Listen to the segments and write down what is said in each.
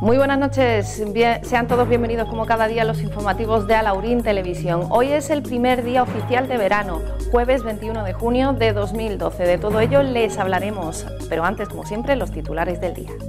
Muy buenas noches, sean todos bienvenidos como cada día a los informativos de Alaurín Televisión. Hoy es el primer día oficial de verano, jueves 21 de junio de 2012. De todo ello les hablaremos, pero antes, como siempre, los titulares del día.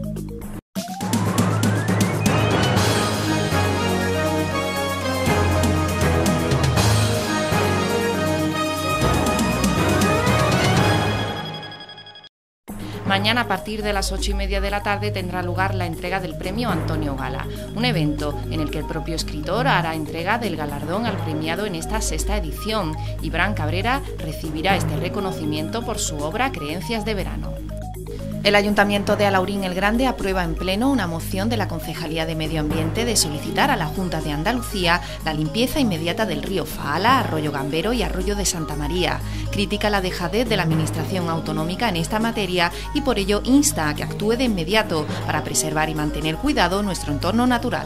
Mañana a partir de las 8:30 de la tarde tendrá lugar la entrega del premio Antonio Gala, un evento en el que el propio escritor hará entrega del galardón al premiado en esta sexta edición. Iván Cabrera recibirá este reconocimiento por su obra Creencias de verano. El Ayuntamiento de Alaurín el Grande aprueba en pleno una moción de la Concejalía de Medio Ambiente de solicitar a la Junta de Andalucía la limpieza inmediata del río Faala, Arroyo Gambero y Arroyo de Santa María. Critica la dejadez de la Administración autonómica en esta materia y por ello insta a que actúe de inmediato para preservar y mantener cuidado nuestro entorno natural.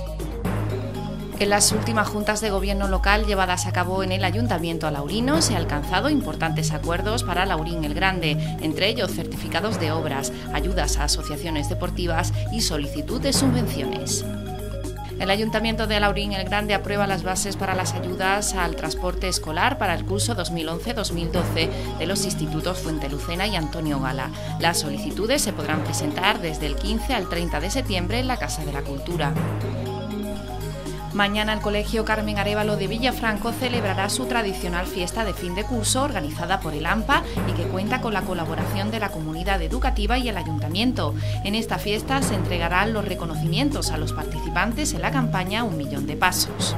En las últimas juntas de gobierno local llevadas a cabo en el Ayuntamiento alaurino se han alcanzado importantes acuerdos para Alaurín el Grande, entre ellos certificados de obras, ayudas a asociaciones deportivas y solicitud de subvenciones. El Ayuntamiento de Alaurín el Grande aprueba las bases para las ayudas al transporte escolar para el curso 2011-2012 de los institutos Fuentelucena y Antonio Gala. Las solicitudes se podrán presentar desde el 15 al 30 de septiembre en la Casa de la Cultura. Mañana el Colegio Carmen Arévalo de Villafranco celebrará su tradicional fiesta de fin de curso organizada por el AMPA y que cuenta con la colaboración de la comunidad educativa y el Ayuntamiento. En esta fiesta se entregarán los reconocimientos a los participantes en la campaña 1 millón de pasos.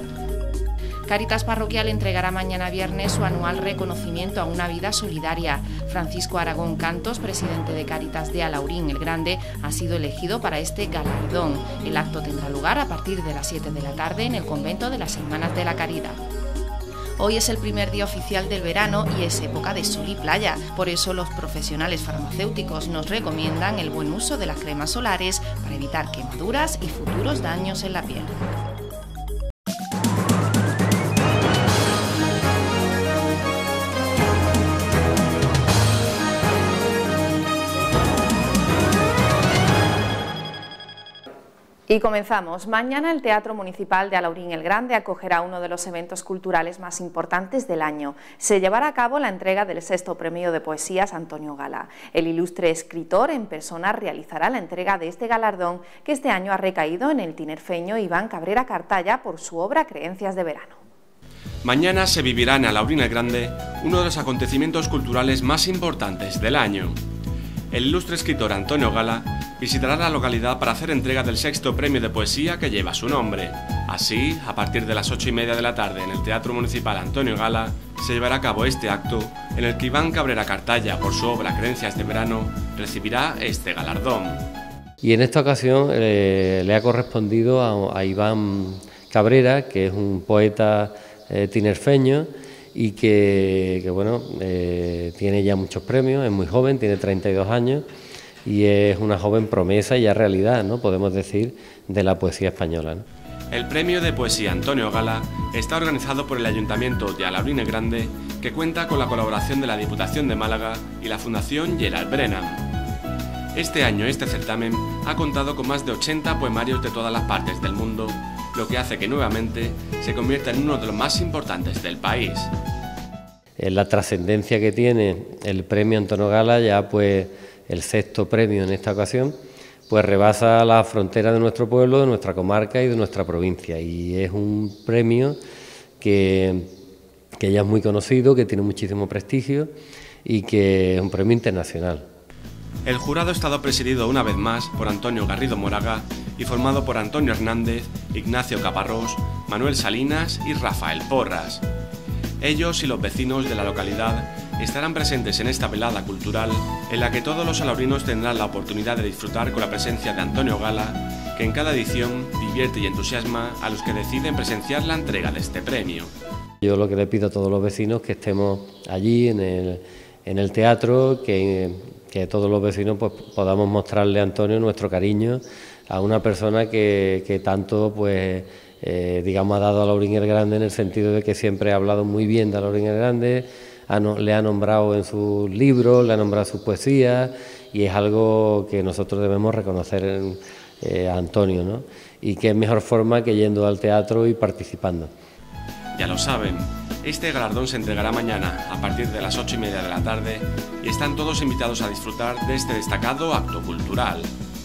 Cáritas Parroquial entregará mañana viernes su anual reconocimiento a una vida solidaria. Francisco Aragón Cantos, presidente de Cáritas de Alaurín el Grande, ha sido elegido para este galardón. El acto tendrá lugar a partir de las 7 de la tarde en el convento de las Hermanas de la Caridad. Hoy es el primer día oficial del verano y es época de sol y playa. Por eso los profesionales farmacéuticos nos recomiendan el buen uso de las cremas solares para evitar quemaduras y futuros daños en la piel. Y comenzamos. Mañana el Teatro Municipal de Alaurín el Grande acogerá uno de los eventos culturales más importantes del año. Se llevará a cabo la entrega del 6º Premio de Poesías Antonio Gala. El ilustre escritor en persona realizará la entrega de este galardón que este año ha recaído en el tinerfeño Iván Cabrera Cartaya por su obra Creencias de verano. Mañana se vivirá en Alaurín el Grande uno de los acontecimientos culturales más importantes del año. El ilustre escritor Antonio Gala visitará la localidad para hacer entrega del 6º Premio de Poesía que lleva su nombre. Así, a partir de las 8:30 de la tarde en el Teatro Municipal Antonio Gala, se llevará a cabo este acto en el que Iván Cabrera Cartaya, por su obra Creencias de verano, recibirá este galardón. Y en esta ocasión le ha correspondido a Iván Cabrera, que es un poeta tinerfeño, y que bueno, tiene ya muchos premios, es muy joven, tiene 32 años y es una joven promesa y ya realidad, ¿no?, podemos decir, de la poesía española, ¿no? El Premio de Poesía Antonio Gala está organizado por el Ayuntamiento de Alaurín el Grande, que cuenta con la colaboración de la Diputación de Málaga y la Fundación Gerald Brennan. Este año este certamen ha contado con más de 80 poemarios de todas las partes del mundo, lo que hace que nuevamente se convierta en uno de los más importantes del país. La trascendencia que tiene el premio Antonio Gala, ya pues el 6º premio en esta ocasión, pues rebasa la frontera de nuestro pueblo, de nuestra comarca y de nuestra provincia, y es un premio que ya es muy conocido, que tiene muchísimo prestigio y que es un premio internacional. El jurado ha estado presidido una vez más por Antonio Garrido Moraga y formado por Antonio Hernández, Ignacio Caparrós, Manuel Salinas y Rafael Porras. Ellos y los vecinos de la localidad estarán presentes en esta velada cultural en la que todos los alaurinos tendrán la oportunidad de disfrutar con la presencia de Antonio Gala, que en cada edición divierte y entusiasma a los que deciden presenciar la entrega de este premio. Yo lo que le pido a todos los vecinos que estemos allí en el teatro, que todos los vecinos pues podamos mostrarle a Antonio nuestro cariño a una persona que tanto pues digamos ha dado a Alaurín el Grande, en el sentido de que siempre ha hablado muy bien de Alaurín el Grande, le ha nombrado en sus libros, le ha nombrado sus poesías, y es algo que nosotros debemos reconocer a Antonio, ¿no? Y qué mejor forma que yendo al teatro y participando. Ya lo saben, este galardón se entregará mañana a partir de las 8:30 de la tarde y están todos invitados a disfrutar de este destacado acto cultural.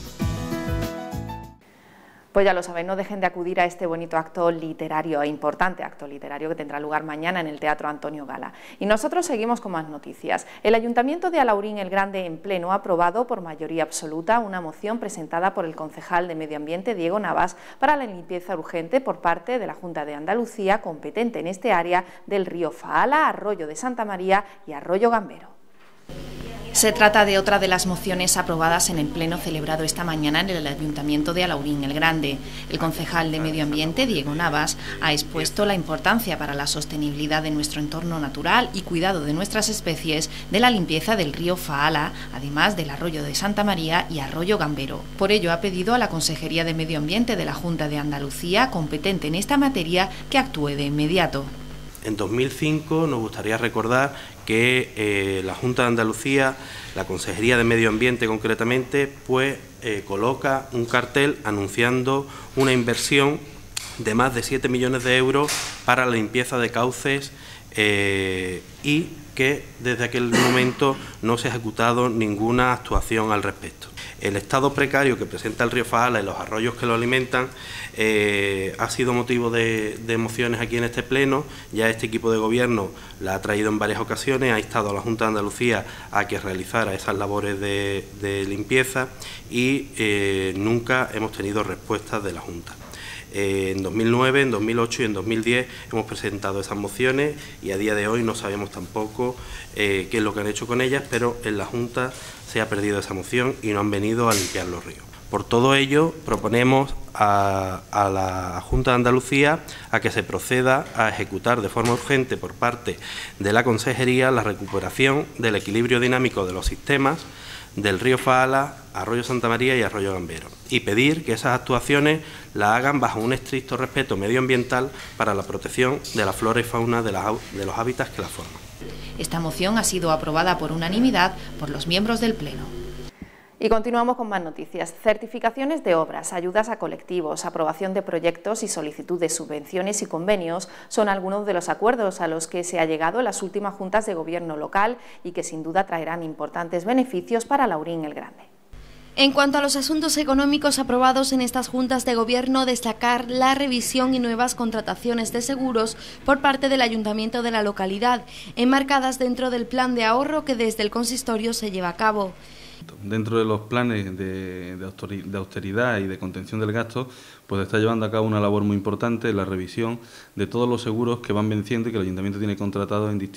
Pues ya lo saben, no dejen de acudir a este bonito acto literario, importante acto literario que tendrá lugar mañana en el Teatro Antonio Gala. Y nosotros seguimos con más noticias. El Ayuntamiento de Alaurín el Grande en pleno ha aprobado por mayoría absoluta una moción presentada por el concejal de Medio Ambiente Diego Navas para la limpieza urgente por parte de la Junta de Andalucía competente en este área del río Faala, Arroyo de Santa María y Arroyo Gambero. Se trata de otra de las mociones aprobadas en el pleno celebrado esta mañana en el Ayuntamiento de Alaurín el Grande. El concejal de Medio Ambiente, Diego Navas, ha expuesto la importancia para la sostenibilidad de nuestro entorno natural y cuidado de nuestras especies de la limpieza del río Faala, además del Arroyo de Santa María y Arroyo Gambero. Por ello ha pedido a la Consejería de Medio Ambiente de la Junta de Andalucía, competente en esta materia, que actúe de inmediato. En 2005 nos gustaría recordar que la Junta de Andalucía, la Consejería de Medio Ambiente concretamente, pues coloca un cartel anunciando una inversión de más de 7 millones de euros para la limpieza de cauces y que desde aquel momento no se ha ejecutado ninguna actuación al respecto. El estado precario que presenta el río Faala y los arroyos que lo alimentan ha sido motivo de mociones aquí en este pleno. Ya este equipo de gobierno la ha traído en varias ocasiones, ha instado a la Junta de Andalucía a que realizara esas labores de limpieza y nunca hemos tenido respuestas de la Junta. En 2009, en 2008 y en 2010 hemos presentado esas mociones y a día de hoy no sabemos tampoco qué es lo que han hecho con ellas, pero en la Junta se ha perdido esa moción y no han venido a limpiar los ríos. Por todo ello, proponemos a la Junta de Andalucía a que se proceda a ejecutar de forma urgente por parte de la Consejería la recuperación del equilibrio dinámico de los sistemas del río Faala, Arroyo Santa María y Arroyo Gambero, y pedir que esas actuaciones las hagan bajo un estricto respeto medioambiental para la protección de la flora y fauna de los hábitats que la forman. Esta moción ha sido aprobada por unanimidad por los miembros del Pleno. Y continuamos con más noticias. Certificaciones de obras, ayudas a colectivos, aprobación de proyectos y solicitud de subvenciones y convenios son algunos de los acuerdos a los que se ha llegado en las últimas juntas de gobierno local y que sin duda traerán importantes beneficios para Alaurín el Grande. En cuanto a los asuntos económicos aprobados en estas juntas de gobierno, destacar la revisión y nuevas contrataciones de seguros por parte del ayuntamiento de la localidad, enmarcadas dentro del plan de ahorro que desde el consistorio se lleva a cabo. Dentro de los planes de austeridad y de contención del gasto, pues está llevando a cabo una labor muy importante, la revisión de todos los seguros que van venciendo y que el ayuntamiento tiene contratados en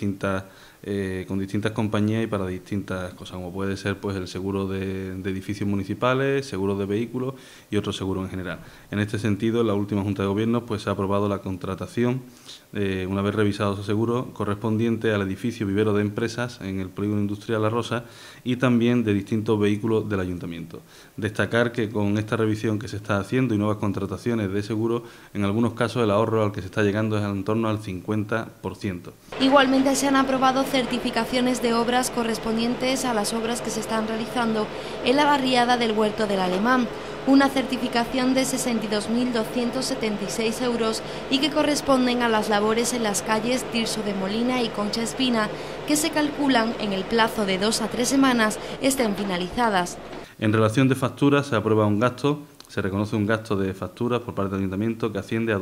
con distintas compañías y para distintas cosas, como puede ser pues el seguro de edificios municipales, seguros de vehículos y otros seguros en general. En este sentido, en la última Junta de Gobierno pues se ha aprobado la contratación, una vez revisado su seguro, correspondiente al edificio vivero de empresas en el polígono industrial La Rosa y también de distintos vehículos del ayuntamiento. Destacar que con esta revisión que se está haciendo y nuevas contrataciones de seguro, en algunos casos el ahorro al que se está llegando es en torno al 50%. Igualmente se han aprobado certificaciones de obras correspondientes a las obras que se están realizando en la barriada del Huerto del Alemán, una certificación de 62.276 euros y que corresponden a las labores en las calles Tirso de Molina y Concha Espina, que se calculan en el plazo de 2 a 3 semanas estén finalizadas. En relación de facturas se aprueba un gasto. Se reconoce un gasto de facturas por parte del Ayuntamiento que asciende a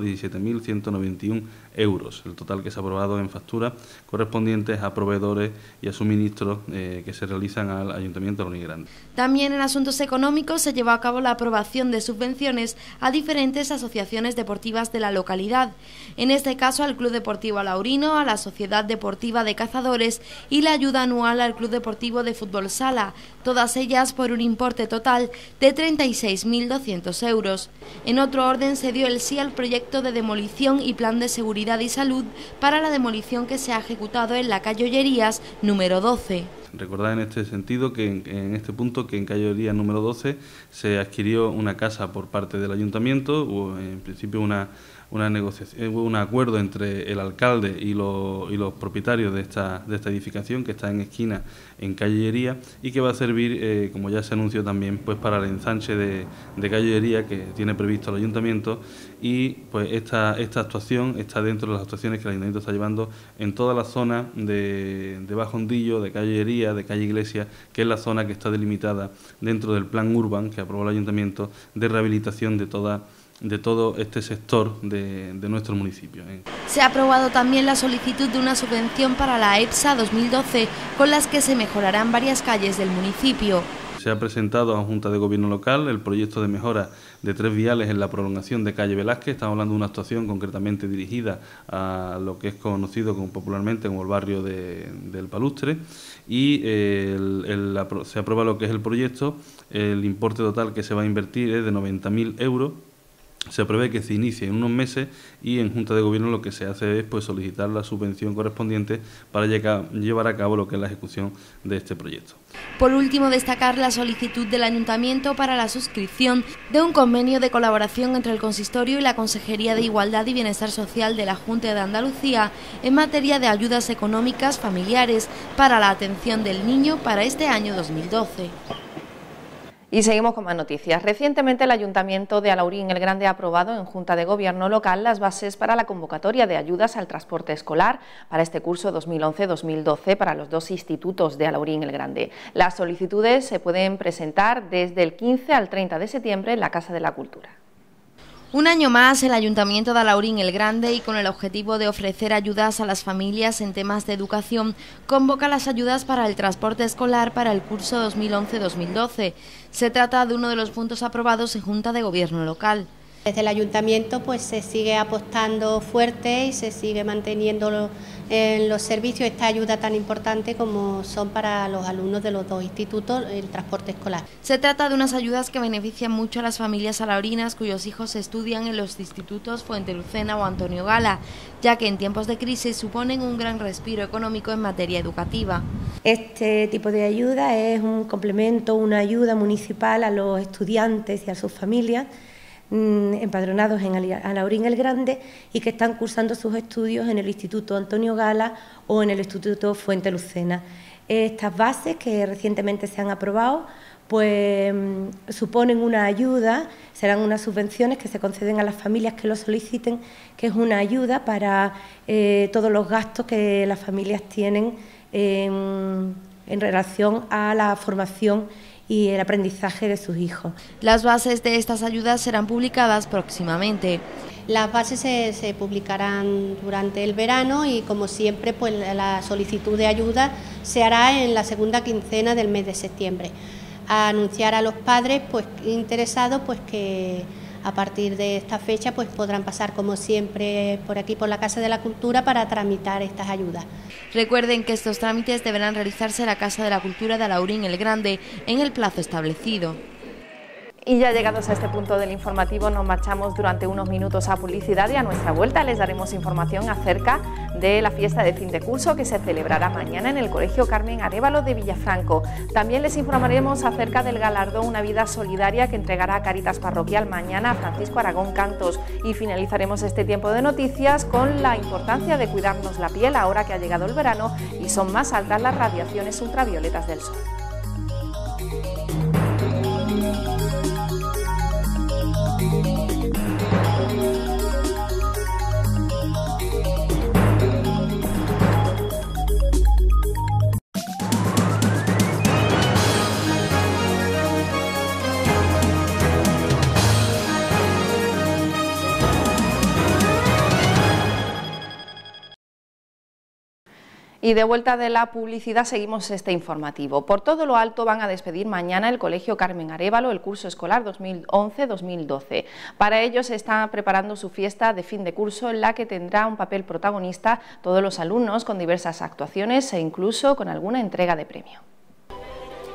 217.191 euros, el total que se ha aprobado en facturas correspondientes a proveedores y a suministros que se realizan al Ayuntamiento de Alaurín Grande. También en asuntos económicos se llevó a cabo la aprobación de subvenciones a diferentes asociaciones deportivas de la localidad, en este caso al Club Deportivo Alaurino, a la Sociedad Deportiva de Cazadores y la ayuda anual al Club Deportivo de Fútbol Sala, todas ellas por un importe total de 36.200 euros. En otro orden se dio el sí al proyecto de demolición y plan de seguridad y salud para la demolición que se ha ejecutado en la calle Ollerías número 12. Recordad en este sentido que en este punto que en calle Ollía número 12 se adquirió una casa por parte del ayuntamiento, hubo en principio una negociación, un acuerdo entre el alcalde y los propietarios de esta edificación que está en esquina en calle Ollía y que va a servir, como ya se anunció también, pues para el ensanche de calle Ollía que tiene previsto el ayuntamiento, y pues esta actuación está dentro de las actuaciones que el ayuntamiento está llevando en toda la zona de Bajo Hondillo, de calle Ollía, de calle Iglesia, que es la zona que está delimitada dentro del plan urban que aprobó el ayuntamiento de rehabilitación de todo este sector de nuestro municipio. Se ha aprobado también la solicitud de una subvención para la EPSA 2012, con las que se mejorarán varias calles del municipio. Se ha presentado a la Junta de Gobierno Local el proyecto de mejora de 3 viales en la prolongación de calle Velázquez. Estamos hablando de una actuación concretamente dirigida a lo que es conocido popularmente como el barrio del Palustre, y se aprueba lo que es el proyecto. El importe total que se va a invertir es de 90.000 euros. Se prevé que se inicie en unos meses y en Junta de Gobierno lo que se hace es pues solicitar la subvención correspondiente para llevar a cabo lo que es la ejecución de este proyecto. Por último, destacar la solicitud del Ayuntamiento para la suscripción de un convenio de colaboración entre el Consistorio y la Consejería de Igualdad y Bienestar Social de la Junta de Andalucía en materia de ayudas económicas familiares para la atención del niño para este año 2012. Y seguimos con más noticias. Recientemente el Ayuntamiento de Alaurín el Grande ha aprobado en Junta de Gobierno local las bases para la convocatoria de ayudas al transporte escolar para este curso 2011-2012 para los 2 institutos de Alaurín el Grande. Las solicitudes se pueden presentar desde el 15 al 30 de septiembre en la Casa de la Cultura. Un año más, el Ayuntamiento de Alaurín el Grande, y con el objetivo de ofrecer ayudas a las familias en temas de educación, convoca las ayudas para el transporte escolar para el curso 2011-2012. Se trata de uno de los puntos aprobados en Junta de Gobierno local. Desde el Ayuntamiento pues se sigue apostando fuerte y se sigue manteniendo en los servicios esta ayuda tan importante como son para los alumnos de los 2 institutos el transporte escolar. Se trata de unas ayudas que benefician mucho a las familias alaurinas cuyos hijos estudian en los institutos Fuentelucena o Antonio Gala, ya que en tiempos de crisis suponen un gran respiro económico en materia educativa. Este tipo de ayuda es un complemento, una ayuda municipal a los estudiantes y a sus familias empadronados en Alaurín el Grande y que están cursando sus estudios en el Instituto Antonio Gala o en el Instituto Fuentelucena. Estas bases que recientemente se han aprobado pues suponen una ayuda, serán unas subvenciones que se conceden a las familias que lo soliciten, que es una ayuda para todos los gastos que las familias tienen en relación a la formación y el aprendizaje de sus hijos. Las bases de estas ayudas serán publicadas próximamente. Las bases se publicarán durante el verano y, como siempre, pues la solicitud de ayuda se hará en la segunda quincena del mes de septiembre. A anunciar a los padres pues interesados pues que a partir de esta fecha pues podrán pasar como siempre por aquí por la Casa de la Cultura para tramitar estas ayudas. Recuerden que estos trámites deberán realizarse en la Casa de la Cultura de Alaurín el Grande en el plazo establecido. Y ya llegados a este punto del informativo nos marchamos durante unos minutos a publicidad y a nuestra vuelta les daremos información acerca de la fiesta de fin de curso que se celebrará mañana en el Colegio Carmen Arévalo de Villafranco. También les informaremos acerca del galardón Una Vida Solidaria que entregará Cáritas Parroquial mañana a Francisco Aragón Cantos, y finalizaremos este tiempo de noticias con la importancia de cuidarnos la piel ahora que ha llegado el verano y son más altas las radiaciones ultravioletas del sol. Y de vuelta de la publicidad seguimos este informativo. Por todo lo alto van a despedir mañana el Colegio Carmen Arévalo el curso escolar 2011-2012. Para ello se está preparando su fiesta de fin de curso en la que tendrá un papel protagonista todos los alumnos con diversas actuaciones e incluso con alguna entrega de premio.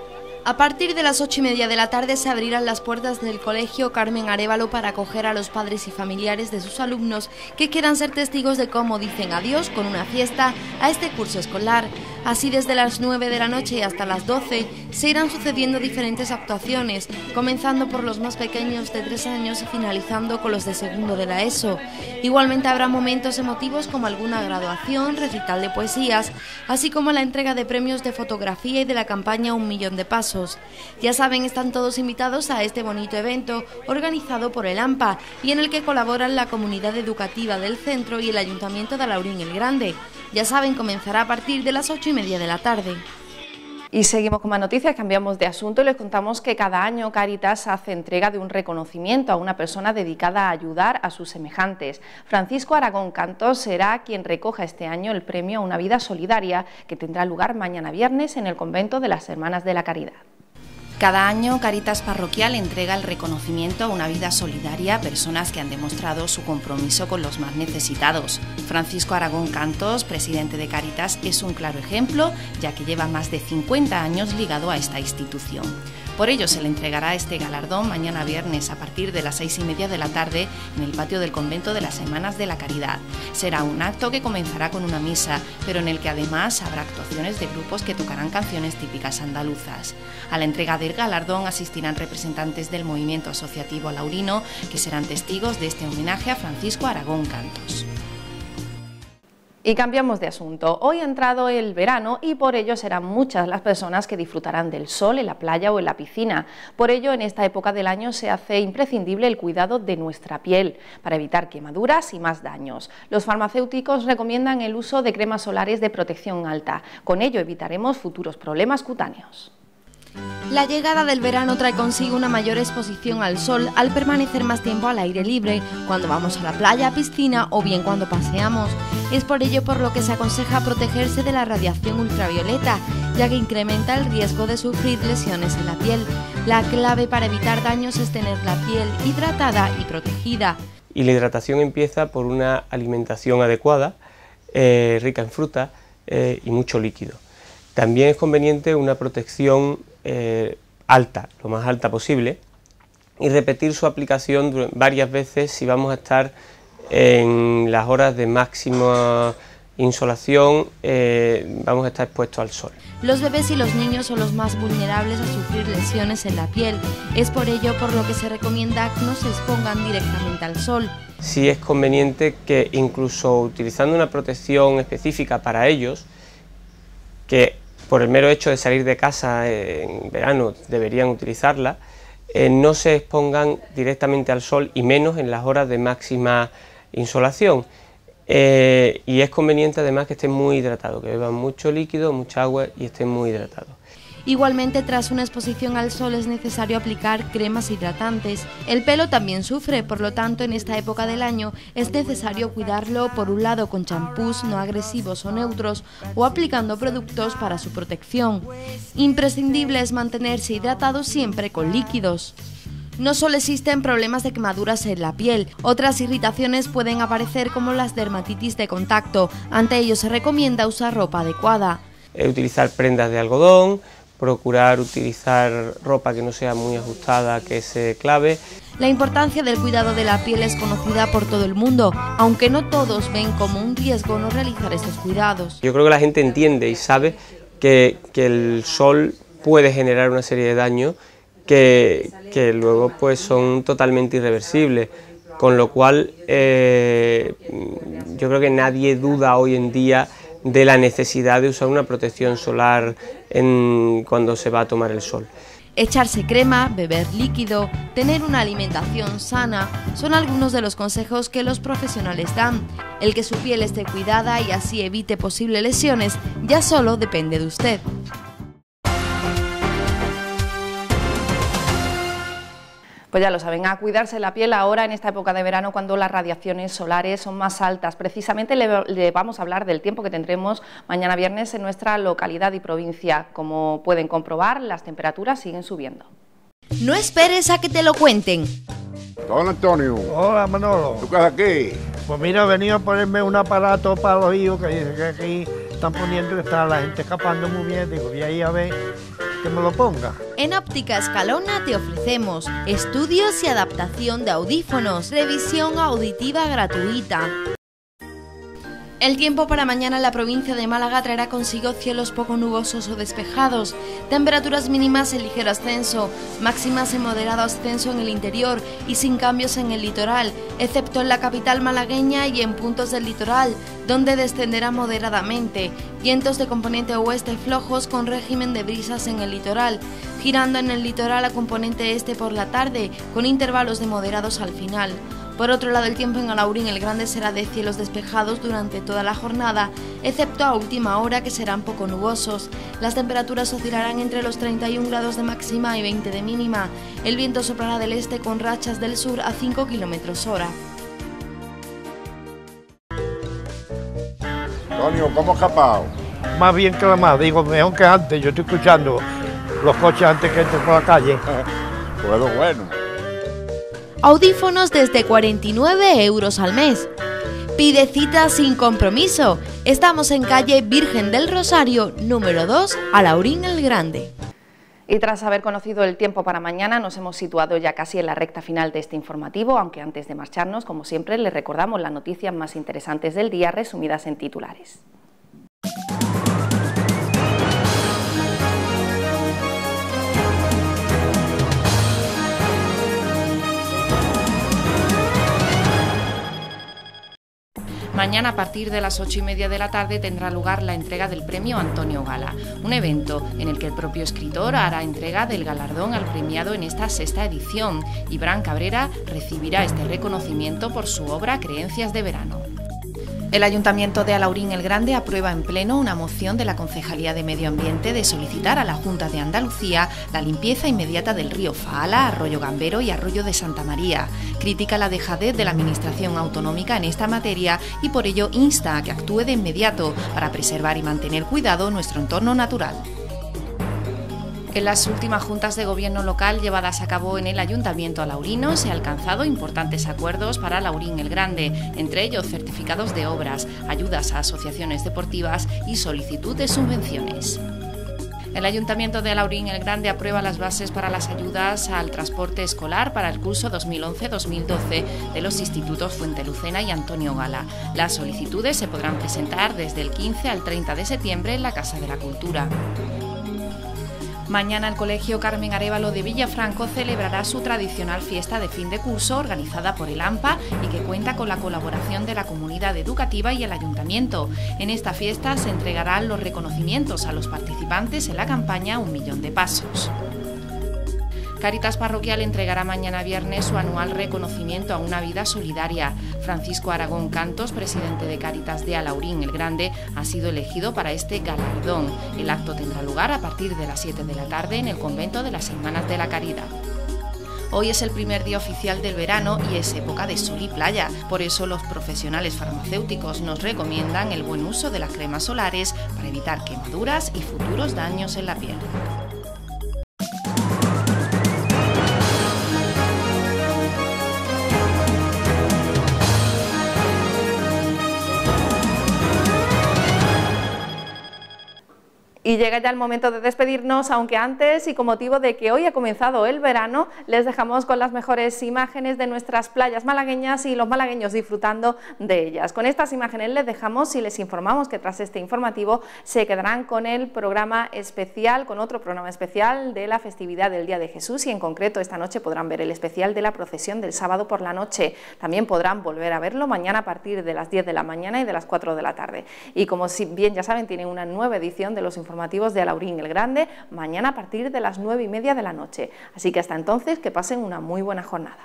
A partir de las 8:30 de la tarde se abrirán las puertas del Colegio Carmen Arévalo para acoger a los padres y familiares de sus alumnos que quieran ser testigos de cómo dicen adiós con una fiesta a este curso escolar. Así, desde las 9 de la noche y hasta las 12 se irán sucediendo diferentes actuaciones, comenzando por los más pequeños de 3 años y finalizando con los de segundo de la ESO. Igualmente habrá momentos emotivos como alguna graduación, recital de poesías, así como la entrega de premios de fotografía y de la campaña 1 millón de pasos. Ya saben, están todos invitados a este bonito evento organizado por el AMPA y en el que colaboran la comunidad educativa del centro y el Ayuntamiento de Alaurín el Grande. Ya saben, comenzará a partir de las 8:30 de la tarde. Y seguimos con más noticias, cambiamos de asunto y les contamos que cada año Cáritas hace entrega de un reconocimiento a una persona dedicada a ayudar a sus semejantes. Francisco Aragón Cantos será quien recoja este año el premio a una vida solidaria que tendrá lugar mañana viernes en el convento de las Hermanas de la Caridad. Cada año Cáritas Parroquial entrega el reconocimiento a una vida solidaria a personas que han demostrado su compromiso con los más necesitados. Francisco Aragón Cantos, presidente de Cáritas, es un claro ejemplo, ya que lleva más de 50 años ligado a esta institución. Por ello se le entregará este galardón mañana viernes a partir de las 6:30 de la tarde en el patio del convento de las Hermanas de la Caridad. Será un acto que comenzará con una misa, pero en el que además habrá actuaciones de grupos que tocarán canciones típicas andaluzas. A la entrega del galardón asistirán representantes del movimiento asociativo alaurino, que serán testigos de este homenaje a Francisco Aragón Cantos. Y cambiamos de asunto. Hoy ha entrado el verano y por ello serán muchas las personas que disfrutarán del sol en la playa o en la piscina. Por ello, en esta época del año se hace imprescindible el cuidado de nuestra piel para evitar quemaduras y más daños. Los farmacéuticos recomiendan el uso de cremas solares de protección alta. Con ello evitaremos futuros problemas cutáneos. La llegada del verano trae consigo una mayor exposición al sol al permanecer más tiempo al aire libre, cuando vamos a la playa, piscina o bien cuando paseamos. Es por ello por lo que se aconseja protegerse de la radiación ultravioleta, ya que incrementa el riesgo de sufrir lesiones en la piel. La clave para evitar daños es tener la piel hidratada y protegida. Y la hidratación empieza por una alimentación adecuada, rica en fruta y mucho líquido. También es conveniente una protección alta, lo más alta posible, y repetir su aplicación varias veces si vamos a estar en las horas de máxima insolación, vamos a estar expuestos al sol. Los bebés y los niños son los más vulnerables a sufrir lesiones en la piel. Es por ello por lo que se recomienda que no se expongan directamente al sol. Sí es conveniente que incluso utilizando una protección específica para ellos, que por el mero hecho de salir de casa en verano deberían utilizarla, no se expongan directamente al sol y menos en las horas de máxima insolación. Y es conveniente además que estén muy hidratados, que beban mucho líquido, mucha agua y estén muy hidratados. Igualmente, tras una exposición al sol es necesario aplicar cremas hidratantes. El pelo también sufre, por lo tanto en esta época del año es necesario cuidarlo por un lado con champús no agresivos o neutros o aplicando productos para su protección. Imprescindible es mantenerse hidratado siempre con líquidos. No solo existen problemas de quemaduras en la piel, otras irritaciones pueden aparecer como las dermatitis de contacto. Ante ello se recomienda usar ropa adecuada. Utilizar prendas de algodón, procurar utilizar ropa que no sea muy ajustada, que se clave. La importancia del cuidado de la piel es conocida por todo el mundo, aunque no todos ven como un riesgo no realizar estos cuidados. Yo creo que la gente entiende y sabe que el sol puede generar una serie de daños que luego pues son totalmente irreversibles, con lo cual yo creo que nadie duda hoy en día de la necesidad de usar una protección solar cuando se va a tomar el sol. Echarse crema, beber líquido, tener una alimentación sana son algunos de los consejos que los profesionales dan. El que su piel esté cuidada y así evite posibles lesiones ya solo depende de usted. Pues ya lo saben, a cuidarse la piel ahora en esta época de verano cuando las radiaciones solares son más altas. Precisamente le vamos a hablar del tiempo que tendremos mañana viernes en nuestra localidad y provincia. Como pueden comprobar, las temperaturas siguen subiendo. No esperes a que te lo cuenten. Don Antonio. Hola, Manolo. ¿Tú qué haces aquí? Pues mira, he venido a ponerme un aparato para los hijos que dice que aquí están poniendo que está la gente escapando muy bien. Digo, voy a ir a ver que me lo ponga. En Óptica Escalona te ofrecemos estudios y adaptación de audífonos, revisión auditiva gratuita. El tiempo para mañana en la provincia de Málaga traerá consigo cielos poco nubosos o despejados, temperaturas mínimas en ligero ascenso, máximas en moderado ascenso en el interior y sin cambios en el litoral, excepto en la capital malagueña y en puntos del litoral, donde descenderá moderadamente, vientos de componente oeste flojos con régimen de brisas en el litoral, girando en el litoral a componente este por la tarde, con intervalos de moderados al final. Por otro lado, el tiempo en Alaurín el Grande será de cielos despejados durante toda la jornada, excepto a última hora, que serán poco nubosos. Las temperaturas oscilarán entre los 31 grados de máxima y 20 de mínima. El viento soplará del este con rachas del sur a 5 km/h. Antonio, ¿cómo has escapado? Más bien que la más, digo, mejor que antes. Yo estoy escuchando los coches antes que entren por la calle. Pues bueno. Audífonos desde 49 € al mes. Pide cita sin compromiso. Estamos en calle Virgen del Rosario, número 2, Alaurín el Grande. Y tras haber conocido el tiempo para mañana, nos hemos situado ya casi en la recta final de este informativo, aunque antes de marcharnos, como siempre, les recordamos las noticias más interesantes del día, resumidas en titulares. Mañana a partir de las 8:30 de la tarde tendrá lugar la entrega del premio Antonio Gala, un evento en el que el propio escritor hará entrega del galardón al premiado en esta sexta edición. Ibran Cabrera recibirá este reconocimiento por su obra Creencias de verano. El Ayuntamiento de Alaurín el Grande aprueba en pleno una moción de la Concejalía de Medio Ambiente de solicitar a la Junta de Andalucía la limpieza inmediata del río Faala, Arroyo Gambero y Arroyo de Santa María. Critica la dejadez de la Administración autonómica en esta materia y por ello insta a que actúe de inmediato para preservar y mantener cuidado nuestro entorno natural. En las últimas juntas de gobierno local llevadas a cabo en el Ayuntamiento alaurino se han alcanzado importantes acuerdos para Alaurín el Grande, entre ellos certificados de obras, ayudas a asociaciones deportivas y solicitud de subvenciones. El Ayuntamiento de Alaurín el Grande aprueba las bases para las ayudas al transporte escolar para el curso 2011-2012 de los institutos Fuentelucena y Antonio Gala. Las solicitudes se podrán presentar desde el 15 al 30 de septiembre en la Casa de la Cultura. Mañana el Colegio Carmen Arévalo de Villafranco celebrará su tradicional fiesta de fin de curso organizada por el AMPA y que cuenta con la colaboración de la comunidad educativa y el Ayuntamiento. En esta fiesta se entregarán los reconocimientos a los participantes en la campaña 1 millón de pasos. Cáritas Parroquial entregará mañana viernes su anual reconocimiento a una vida solidaria. Francisco Aragón Cantos, presidente de Cáritas de Alaurín el Grande, ha sido elegido para este galardón. El acto tendrá lugar a partir de las 7 de la tarde en el convento de las Hermanas de la Caridad. Hoy es el primer día oficial del verano y es época de sol y playa. Por eso los profesionales farmacéuticos nos recomiendan el buen uso de las cremas solares para evitar quemaduras y futuros daños en la piel. Y llega ya el momento de despedirnos, aunque antes y con motivo de que hoy ha comenzado el verano, les dejamos con las mejores imágenes de nuestras playas malagueñas y los malagueños disfrutando de ellas. Con estas imágenes les dejamos y les informamos que tras este informativo se quedarán con el programa especial, con otro programa especial de la festividad del Día de Jesús y en concreto esta noche podrán ver el especial de la procesión del sábado por la noche. También podrán volver a verlo mañana a partir de las 10 de la mañana y de las 4 de la tarde. Y como bien ya saben, tienen una nueva edición de los informativos de Alaurín el Grande mañana a partir de las 9:30 de la noche. Así que hasta entonces que pasen una muy buena jornada.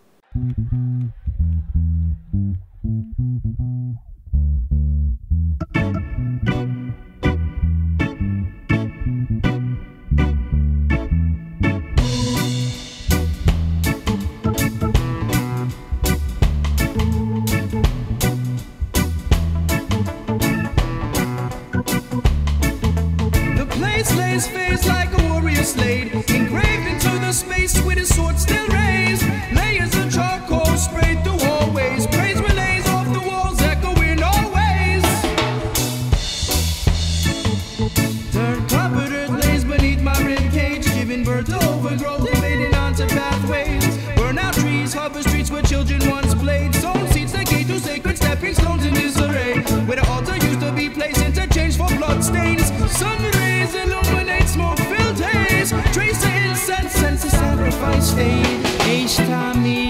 Face like a warrior slate, engraved into the space with his sword still raised, layers of charcoal sprayed through hallways, praise displayed. Stone seats, the gate to sacred stepping stones in disarray. Where the altar used to be placed, interchange for blood stains. Sun rays illuminate smoke-filled haze. Trace the incense, sense the sacrifice stain. H-Tommy.